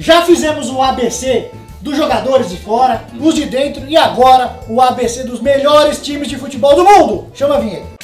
Já fizemos o ABC dos jogadores de fora, os de dentro e agora o ABC dos melhores times de futebol do mundo. Chama a vinheta.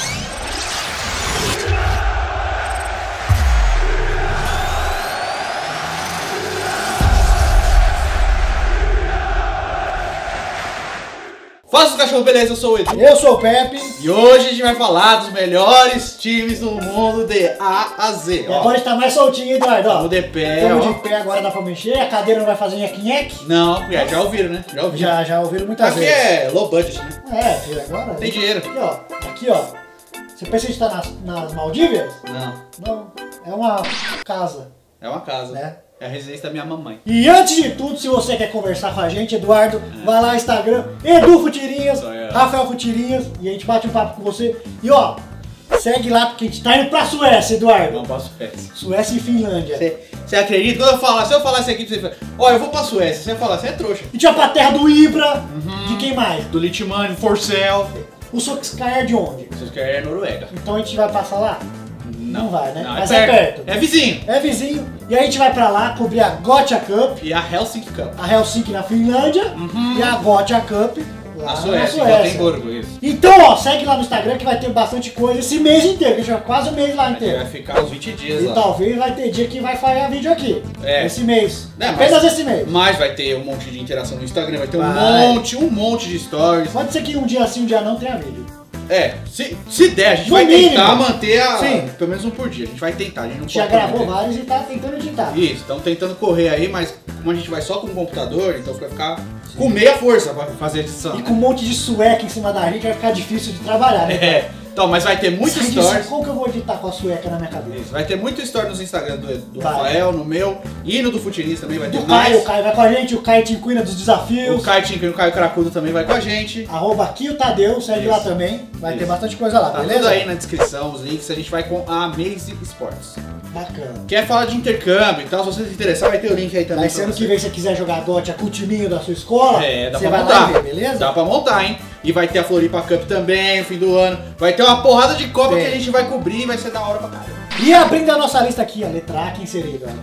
Fala, seus cachorros, beleza? Eu sou o Edu. Eu sou o Pepe. E hoje a gente vai falar dos melhores times do mundo de A a Z. E agora está mais soltinho, Eduardo. Estamos de pé. Estamos de pé, agora dá pra mexer. A cadeira não vai fazer nheque-nheque. Não, já ouviram, né? Já ouviram. Já ouviram muitas Aqui vezes. é low budget, né? É, filho, agora... Tem dinheiro. Aqui, ó. Você pensa que a gente tá nas Maldivas? Não, Não, é uma casa, é uma casa. né? É a residência da minha mamãe. E antes de tudo, se você quer conversar com a gente, Eduardo, vai lá no Instagram, Edu Futirinhas, Rafael Futirinhas, e a gente bate um papo com você. E ó, segue lá porque a gente tá indo pra Suécia, Eduardo. Não posso Suécia. Suécia e Finlândia. Você acredita? Quando se eu falar isso aqui pra você, ó, eu vou pra Suécia, você vai falar, você é trouxa. E tinha pra terra do Ibra, de quem mais? Do Litmani, Forcell. O Solskjaer é de onde? Vocês querem é Noruega. Então a gente vai passar lá? Não vai, né? Não, mas é perto. É vizinho. É vizinho. E aí a gente vai pra lá cobrir a Gothia Cup, E a Helsinki Cup. a Helsinki na Finlândia, e a Gothia Cup lá Na Suécia, na em Gotemburgo, isso. Então, ó, segue lá no Instagram que vai ter bastante coisa esse mês inteiro, que a gente vai quase o mês lá Vai inteiro. ficar uns 20 dias E lá. talvez vai ter dia que vai falhar vídeo aqui. É. Esse mês. Né, Apenas esse mês. Mas vai ter um monte de interação no Instagram, vai ter Vai. um monte de stories. Pode ser que um dia sim, um dia não tenha vídeo. É, se der, a gente No vai mínimo. tentar manter Sim. pelo menos um por dia. A gente vai tentar, a gente não Já pode gravou prometer. vários e tá tentando editar. Isso, estamos tentando correr aí, mas como a gente vai só com o computador, então vai ficar com meia força pra fazer a edição. E né? com um monte de sueca em cima da gente vai ficar difícil de trabalhar, né? É, então, mas vai ter muitos Sai disso, stories. como que eu vou editar com a sueca na minha cabeça? Isso, vai ter muito story nos Instagram do Vai. Rafael, no meu e no do Futirinhas também vai ter Do mais. Caio, o Caio vai com a gente, o Caio Tincuina dos desafios. O Caio Tinker, o Caio Cracudo também vai com a gente. Arroba aqui o Tadeu, segue Isso. lá também. Vai ter Isso. bastante coisa lá, Tá beleza? tudo aí na descrição, os links. A gente vai com a Amaze Sports. Bacana. Quer falar de intercâmbio, então se você se interessar, vai ter o link aí também. Vai pra ser ano você. que vem, se você quiser jogar Gothia com o timinho da sua escola, É, dá você pra vai lá montar. e vê, beleza? Dá pra montar, hein? E vai ter a Floripa Cup também, no fim do ano. Vai ter uma porrada de Copa Tem. que a gente vai cobrir e vai ser da hora pra caramba. E abrindo a nossa lista aqui, a letra A, quem seria, galera?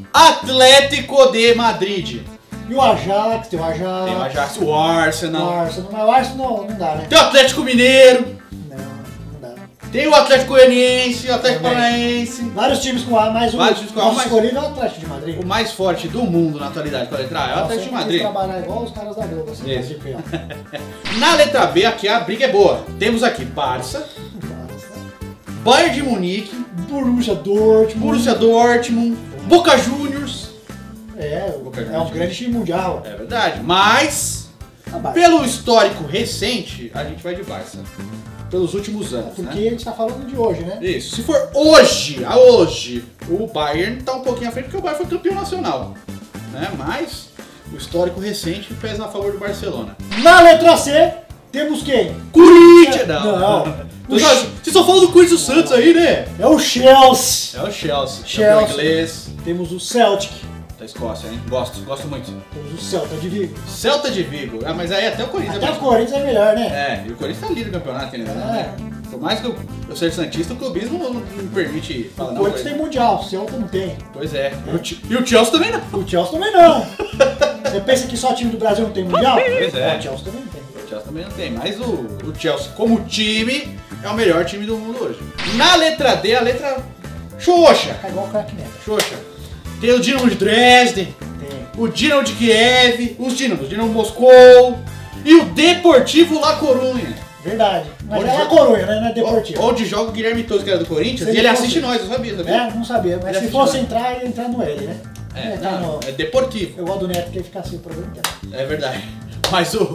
Atlético de Madrid. E o Ajax, tem o Ajax. Tem o Ajax, o Arsenal. O Arsenal, mas o Arsenal não dá, né? Tem o Atlético Mineiro. Não dá. Tem o Atlético Goianiense, o Atlético Também. Paranaense. Vários times com A, mas o Vários times com A, nosso mas- escolhido é o Atlético de Madrid. O mais forte do mundo na atualidade com a letra A é o Atlético de Madrid. trabalhar igual os caras da Globo, assim, Isso. de pé, ó. Na letra B, aqui a briga é boa. Temos aqui Barça, Bayern de Munique, Borussia Dortmund. Borussia Dortmund, Boca Juniors. É, Boca é um Juniors. grande time mundial. É verdade, mas Abaixo. pelo histórico recente, a gente vai de Barça. Pelos últimos anos, Porque né? a gente tá falando de hoje, né? Isso. Se for hoje, a hoje, o Bayern tá um pouquinho à frente porque o Bayern foi campeão nacional, né? Mas o histórico recente pesa a favor do Barcelona. Na letra C, temos quem? Corinthians! Não. Você só fala do Corinthians e Santos aí, né? É o Chelsea. É o Chelsea. Chelsea. Campeão inglês Temos o Celtic. da Escócia, hein? Gosto muito. Temos o Celta de Vigo. Celta de Vigo. Ah, mas aí até o Corinthians Até é o Corinthians é melhor, né? É, e o Corinthians tá líder do campeonato, né? Por mais que eu seja santista, o clubismo não me permite falar O não. Corinthians tem mundial, o Celta não tem. Pois é. E o Chelsea também não. O Chelsea também não. Você pensa que só time do Brasil não tem mundial? Pois é. O Chelsea também não tem. O Chelsea também não tem. Mas o Chelsea, como time, é o melhor time do mundo hoje. Na letra D, a letra Xoxa. É igual o craque Neto. Xoxa. Tem o Dinamo de Dresden, Tem. o Dinamo de Kiev, os Dinamo Moscou e o Deportivo La Corunha. Verdade. Mas Onde é La joga- Corunha, né? Não é Deportivo. Onde joga o Guilherme Toso, que era do Corinthians, Se e ele ele fosse- assiste nós, eu sabia. É, não sabia. Mas Ele se assiste fosse lá. entrar, ia entrar no L, né? É, Ia entrar não, no... é Deportivo. Eu gosto do Neto, porque ele fica assim o programa inteiro. É verdade. Mas o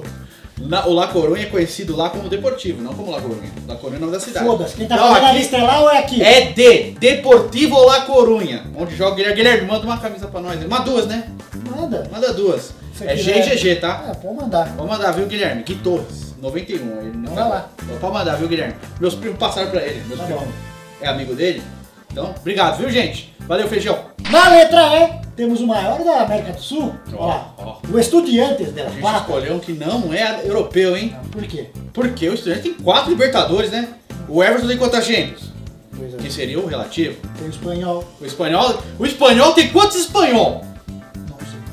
La Corunha é conhecido lá como Deportivo, não como La Corunha. La Corunha é o nome da cidade. Foda-se, quem tá Não, falando na aqui lista é lá ou é aqui? é Deportivo La Corunha, onde joga o Guilherme. Guilherme, manda uma camisa pra nós. Uma duas, né? Manda. Manda duas. Se É quiser. GGG, tá? É, pode mandar. Vou mandar, viu, Guilherme? Gui Torres, 91. Ele não Vai lá. Pode mandar, viu, Guilherme? Meus primos passaram pra ele. Meus Tá primos bom. é amigo dele. Então, obrigado, viu, gente? Valeu, feijão. Na letra E, temos o maior da América do Sul. Ó, Ó, ó. o Estudiantes de La A gente Plata. escolheu um que não é europeu, hein? Por quê? Porque o Estudiantes tem 4 Libertadores, né? O Everton tem quantas Champions? Pois é. Que seria o relativo. Tem o espanhol. O espanhol tem quantos espanhol?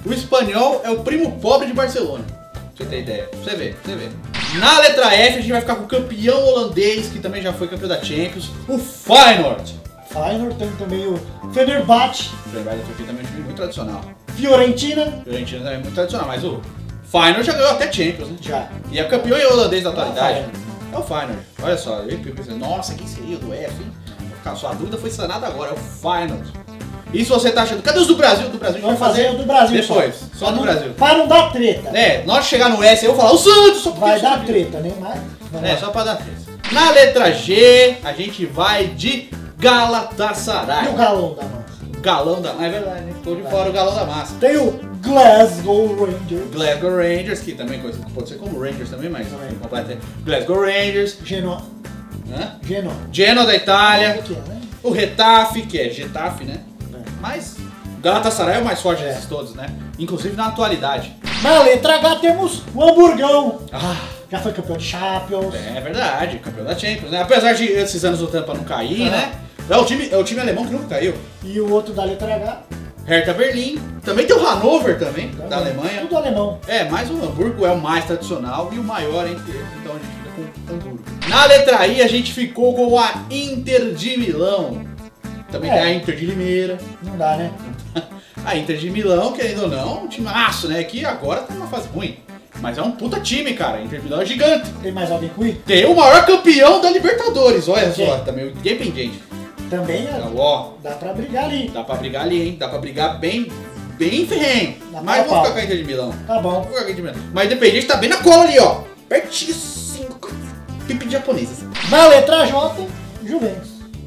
O espanhol é o primo pobre de Barcelona. Pra você ter ideia. Pra você ver, pra você ver. Na letra F a gente vai ficar com o campeão holandês, que também já foi campeão da Champions, o Feyenoord. Feyenoord, tem também o Fenerbahçe. O Fenerbahçe da Turquia também é um time muito tradicional. Fiorentina. Fiorentina também é muito tradicional, mas o Feyenoord já ganhou até Champions, né? Já. E é o campeão holandês da atualidade. É o Feyenoord. Olha só, eu pensei, nossa, quem seria o do F, hein? Sua dúvida foi sanada agora, é o Feyenoord. E se você tá achando, cadê os do Brasil? Do Brasil a gente vai fazer o do Brasil depois, só do Brasil. Para não dar treta. É, nós chegar no S, eu vou falar o Santos, só porque vai dar treta, né? É, só pra dar treta. Na letra G, a gente vai de Galatasaray. E o galão da massa? Galão da massa, é verdade, né? Ficou de fora o galão da massa. Tem o Glasgow Rangers. Glasgow Rangers, que também pode ser como Rangers também, mas completo. Glasgow Rangers. Genoa. Hã? Genoa. Genoa da Itália. Que é, né? O Retafe, que é Getafe, né? Mas Galatasaray é o mais forte desses todos, né? Inclusive na atualidade. Na letra H temos o Hamburgão. Ah, já foi campeão de Champions. É verdade, campeão da Champions, né? Apesar de esses anos lutando pra não cair, né? É o time alemão que nunca caiu. E o outro da letra H? Hertha Berlim. Também tem o Hannover também, da Alemanha. Tudo alemão. É, mas o Hamburgo é o mais tradicional e o maior entre eles, então a gente fica com o Hamburgo. Na letra I a gente ficou com a Inter de Milão. Também tem a Inter de Limeira. Não dá, né? A Inter de Milão, querendo ou não, um time aço, né? Que agora tá numa fase ruim. Mas é um puta time, cara. A Inter de Milão é gigante. Tem mais alguém com I? Tem o maior campeão da Libertadores, olha só. Também o Independiente. Também então, ó, dá pra brigar ali. Dá pra brigar ali, hein? Dá pra brigar bem ferrenho. Mas vamos ficar com a Inter de Milão. Tá bom. Vamos ficar com a Inter de Milão. Mas o Independiente tá bem na cola ali, ó. Pertíssimo. Pipi de japonês. Assim. Na letra J, Juventus.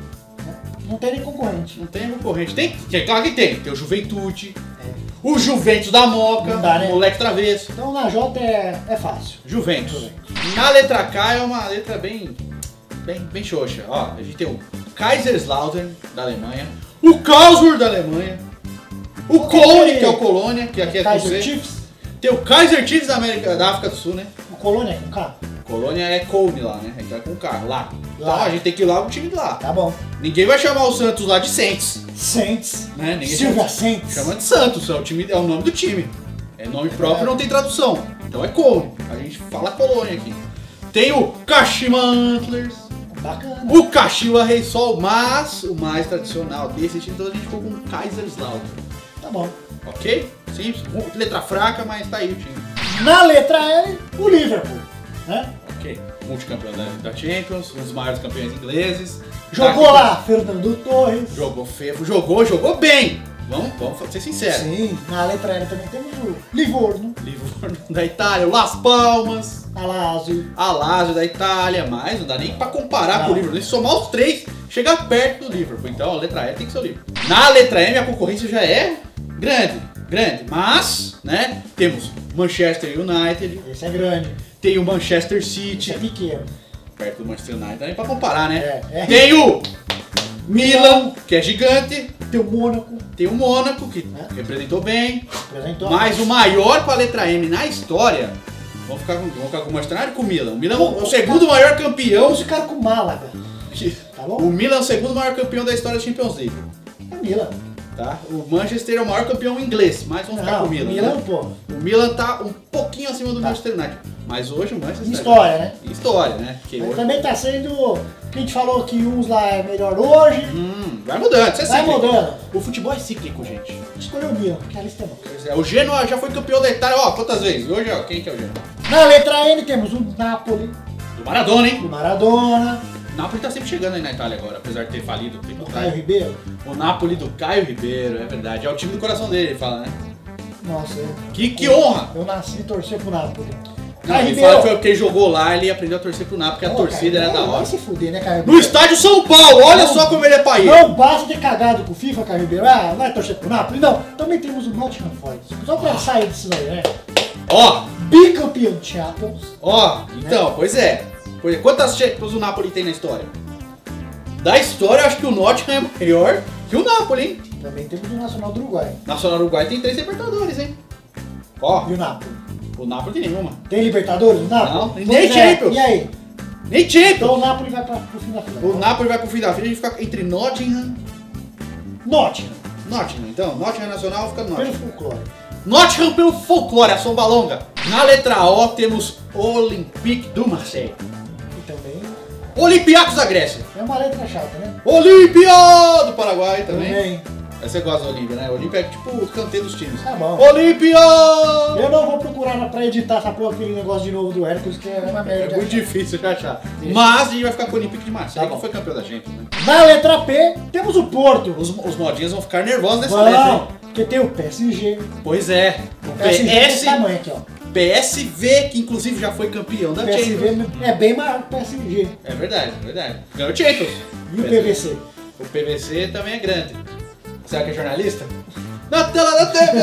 Não tem nem concorrente. Não tem concorrente. Claro que tem. Tem o Juventude. O Juventus da Moca. Não dá, né? O moleque travesso. Então na J é fácil. Juventus. Na letra K é uma letra bem xoxa. Ó, a gente tem o Kaiserslautern da Alemanha. O Karlsruhe da Alemanha. O Cologne, que é o Colônia, que aqui é Kaiser Chiefs. Tem o Kaiser Chiefs da África do Sul, né? O Colônia é com K. Colônia é Cone lá, né? A gente vai com o carro lá. Então a gente tem que ir lá com o time de lá. Tá bom. Ninguém vai chamar o Santos lá de Saints. Saints. Né? Ninguém Silvia Saints. Chama de Santos, é o nome do time. É nome próprio, não tem tradução. Então é Cone. A gente fala Colônia aqui. Tem o Kashima Antlers. Bacana. O Kashiwa Rei Sol, mas o mais tradicional desse time, então a gente ficou com o Kaiserslautern. Tá bom. Ok? Simples, letra fraca, mas tá aí o time. Na letra L, o Liverpool. Né? Ok. Multicampeão da Champions, um dos maiores campeões ingleses. Jogou lá, Fernando Torres. Jogou feio, jogou bem. Vamos ser sinceros. Sim, na letra L também temos o Livorno. Livorno da Itália, o Las Palmas. A Lazio da Itália, mas não dá nem pra comparar com o Liverpool. Se somar os três, chega perto do Liverpool. Então a letra E tem que ser o Liverpool. Na letra M a concorrência já é grande. Mas, né, temos Manchester United. Esse é grande. Tem o Manchester City. Esse é pequeno. Perto do Manchester United, dá nem pra comparar, né? Tem o Milan, que é gigante. Tem o Mônaco. Tem o Mônaco, que representou bem. Mas o maior com a letra M na história, vamos ficar com o Manchester United e com o Milan. O Milan é o segundo maior campeão. Vamos ficar com o Málaga. Tá bom? O Milan é o segundo maior campeão da história da Champions League. É o Milan. Tá? O Manchester é o maior campeão inglês, mas vamos ficar com o Milan. O Milan tá um pouquinho acima do Manchester United. Mas hoje o Manchester... História, né? História, né? Mas hoje... também tá sendo... Que a gente falou que uns lá é melhor hoje. Vai mudando, você vai mudando. O futebol é cíclico, gente. Escolheu o Milan, porque a lista é boa. Pois é, o Genoa já foi campeão da Itália, ó, quantas vezes? Hoje, ó, quem que é o Genoa? Na letra N temos o Napoli. Do Maradona, hein? Do Maradona. O Napoli tá sempre chegando aí na Itália agora, apesar de ter falido. O Caio Ribeiro. O Napoli do Caio Ribeiro, é verdade. É o time do coração dele, ele fala, né? Nossa, que honra! Eu nasci e torcer pro Napoli. Não, ele fala que foi porque ele jogou lá, ele aprendeu a torcer pro Napoli, porque a torcida era da hora. Vai se fuder, né, Caio Ribeiro? No estádio São Paulo, olha só como ele é país. Não basta ter cagado com o FIFA, Caio Ribeiro. Ah, vai torcer pro Napoli? Não, também temos o Nottingham Forest. Só pra sair disso aí, né? Ó! Bicampeão de Champions. Ó, então, pois é. Quantas Champions o Napoli tem na história? Da história, eu acho que o Nottingham é maior que o Napoli, hein? Também temos o Nacional do Uruguai. Nacional do Uruguai tem 3 Libertadores, hein? Ó. E o Napoli? O Napoli tem nenhuma. Tem Libertadores no Napoli? Não, nem Champions. E aí? Nem Champions. Então o Napoli vai pro fim da fila. O Napoli vai pro fim da fila, a gente fica entre Nottingham. Nottingham, então. Nottingham Nacional fica no Pelo Nottingham. folclore. Nottingham pelo folclore, a somba longa. Na letra O temos Olympique do Marseille. E também Olympiacos da Grécia. é uma letra chata, né? Olímpia do Paraguai também. Também. Aí você gosta do Olímpia, né? Olímpia é tipo o canteiro dos times. Tá bom. Olímpia! Eu não vou procurar pra editar essa porra, aquele negócio de novo do Hércules, que é uma merda. É muito difícil de achar. Isso. Mas a gente vai ficar com o Olympique de Marseille, Tá bom. que foi campeão da gente, né? Na letra P, temos o Porto. Os modinhos vão ficar nervosos nessa letra, Não, hein? porque tem o PSG. Pois é. O PSG desse tamanho aqui, ó. PSV, que inclusive já foi campeão da O PSV Champions. é bem maior que o PSG. É verdade, é verdade. Ganhou Champions. E o PVC? O PVC também é grande. Será que é jornalista? Na tela da TV!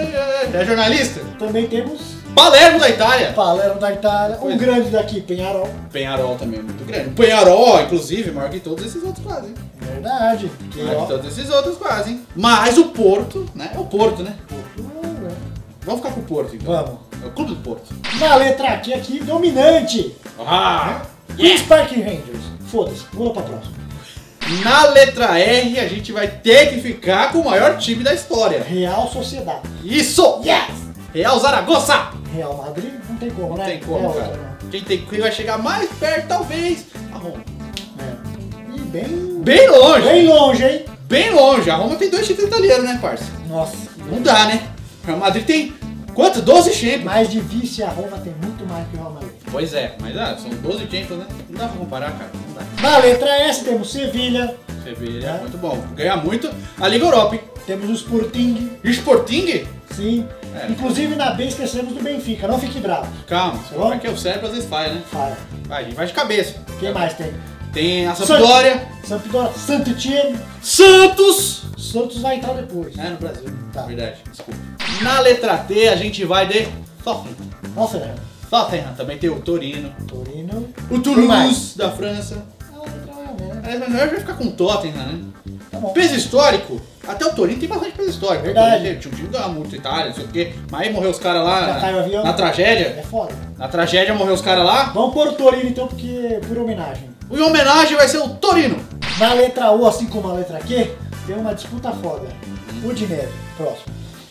É jornalista? Também temos Palermo da Itália. Palermo da Itália, Pois o é. grande daqui, Penharol. Penharol também é muito grande. O Penharol, inclusive, maior que todos esses outros quase, hein? Verdade. Que, Maior ó, que todos esses outros quase, hein? Mas o Porto, né? É o Porto, né? Porto, Vamos ficar com o Porto, então. Vamos. É o clube do Porto. Na letra aqui, dominante. Ah! Queen's Park Rangers. Foda-se, vamos pra próxima. Na letra R, a gente vai ter que ficar com o maior time da história. Real Sociedade. Isso! Yes! Real Zaragoza! Real Madrid, não tem como, Não né? tem como, É outra, cara. não. Quem vai chegar mais perto, talvez, a Roma. É. E bem... Bem longe! Bem longe, hein? Bem longe. A Roma tem 2 títulos italianos, né, parça? Nossa. Não dá, né? O Real Madrid tem, quanto? 12 Champions. Mais de vice, a Roma tem muito mais que o Real Madrid. Pois é, mas são 12 Champions, né? Não dá pra comparar, cara. Não dá. Na letra S temos Sevilha, Sevilha é É. muito bom. Ganha muito a Liga Europa, hein? temos o Sporting, E o Sporting? sim. É. Inclusive na B esquecemos do Benfica, não fique bravo. Calma, Tá bom? é que o cérebro às vezes falha, né? Fala. Vai, a gente vai de cabeça. Quem mais tem? Tem a Sampdoria. Sampdoria, Saint-Étienne. Santos! Santos vai entrar depois. É, no Brasil. Tá. Verdade, desculpa. Na letra T, a gente vai de Tottenham. Nossa, Tottenham, também tem o Torino. Torino. O Quem mais? Toulouse, da França. É uma letra E, né? É, mas melhor vai ficar com o Tottenham, né? Tá bom. Peso histórico, até o Torino tem bastante peso histórico. Verdade. O Torino tinha um time que ganhava muito Itália, não sei o quê. Mas aí morreu os caras lá Já caiu o avião? na tragédia. É foda. Na tragédia morreu os caras lá. Vamos pôr o Torino então, porque por homenagem. Em homenagem vai ser o Torino. Na letra U, assim como a letra Q, tem uma disputa foda. O Dinheiro, próximo.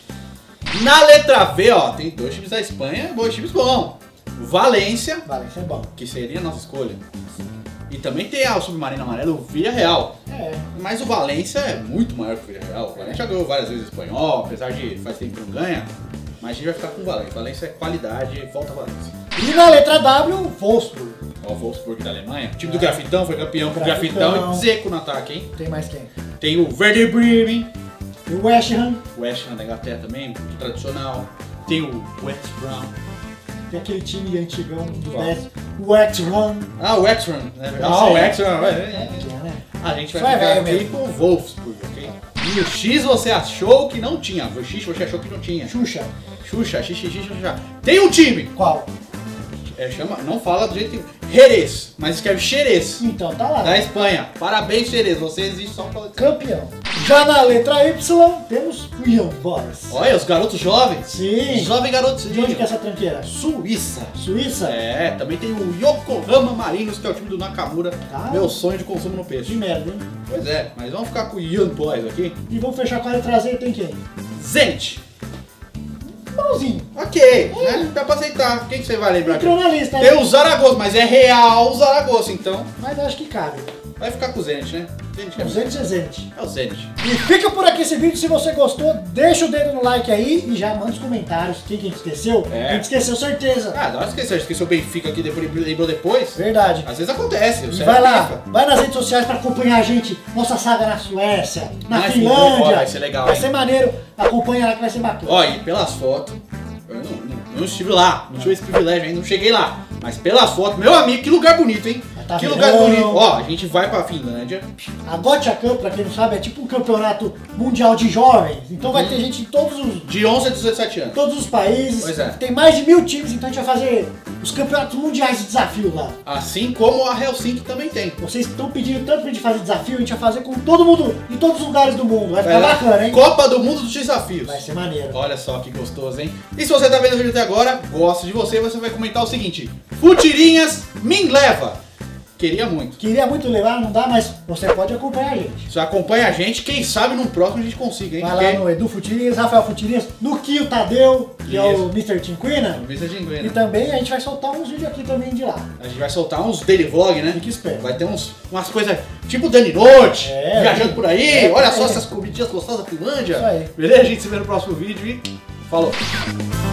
Na letra V, ó, tem 2 times da Espanha, 2 times bons. O Valência, Vale, isso é bom. que seria a nossa escolha. E também tem o Submarino Amarelo, o Villarreal. É. Mas o Valência é muito maior que o Villarreal. O Valência já ganhou várias vezes o espanhol, apesar de faz tempo que não ganha. Mas a gente vai ficar com o Valência. Valência é qualidade, volta a Valência. E na letra W, Wolfsburg. Ó, o Wolfsburg da Alemanha. O time do Grafitão foi campeão com o Grafitão. Grafitão e Zeco no ataque, hein? Tem mais quem? Tem o Werder Bremen, E o West Ham. o West Ham da Inglaterra também, muito tradicional. Tem o West Brom. Tem aquele time antigão dos Qual? 10. O West Ham. Ah, o Wexham, né? Eu Ah, sei. o Wexham. É, né? A gente vai Só é ficar velho aqui mesmo. com o Wolfsburg, ok? E o X você achou que não tinha. O X você achou que não tinha. Xuxa. Xuxa, Xuxa. Tem um time! Qual? Chama, não fala do jeito que... Jerez, mas escreve Xerez, Então, tá lá. da Espanha. Parabéns, Xerez, você existe só pra... Campeão. Já na letra Y, temos o Young Boys. Olha, os garotos jovens. Sim. Jovem garotos. De onde que é essa tranqueira? Suíça. Suíça? É, também tem o Yokohama Marinos, que é o time do Nakamura. Tá. Meu sonho de consumo no De peixe. merda, hein? Pois é, mas vamos ficar com o Young Boys aqui. E vamos fechar com a letra Z, tem quem? Zenit. Bonzinho. Ok, né? Dá pra aceitar. Quem que você vai lembrar aqui? Entrou na lista, Tem né? o Zaragoza, mas é Real Zaragoza, então Mas acho que cabe. vai ficar com o Zenit, né? Zenit é, 200 é Zenit. é o Zenit. E fica por aqui esse vídeo. Se você gostou, deixa o dedo no like aí e já manda os comentários. Quem que a gente esqueceu? É. A gente esqueceu, certeza. Ah, não esqueceu o Benfica aqui, depois lembrou depois. Verdade. Às vezes acontece. E vai lá, vai nas redes sociais pra acompanhar a gente, nossa saga na Suécia, na Vai, Finlândia. ó, vai ser legal, Vai hein? ser maneiro. Acompanha lá que vai ser bacana. Ó, e pelas fotos, eu não estive lá, não tive esse privilégio ainda, não cheguei lá. Mas pelas fotos, meu amigo, que lugar bonito, hein? Tá que verão. lugar bonito. Ó, a gente vai pra Finlândia. A Gothia Cup, pra quem não sabe, é tipo um campeonato mundial de jovens. Então vai ter gente de De 11 a 17 anos. todos os países. Pois é. Tem mais de 1000 times, então a gente vai fazer os campeonatos mundiais de desafio lá. Assim como a Helsinki também tem. Vocês estão pedindo tanto pra gente fazer desafio, a gente vai fazer com todo mundo, em todos os lugares do mundo. Vai ficar lá. bacana, hein? Copa do Mundo dos Desafios. Vai ser maneiro. Olha só que gostoso, hein? E se você tá vendo o vídeo até agora, gosta de você vai comentar o seguinte: Futirinhas, me leva! Queria muito. Queria muito levar, não dá, mas você pode acompanhar a gente. Você acompanha a gente, quem sabe no próximo a gente consiga, hein? Vai lá no Edu Futirinhas, Rafael Futirinhas, no Kio Tadeu, que é o Mr. Tinquina. E também a gente vai soltar uns vídeos aqui também de lá. A gente vai soltar uns daily vlog, né? Fique esperto. Vai ter umas coisas tipo Dani Noite, viajando por aí. Olha só essas comidinhas gostosas da Finlândia. Isso aí. Beleza? A gente se vê no próximo vídeo e falou!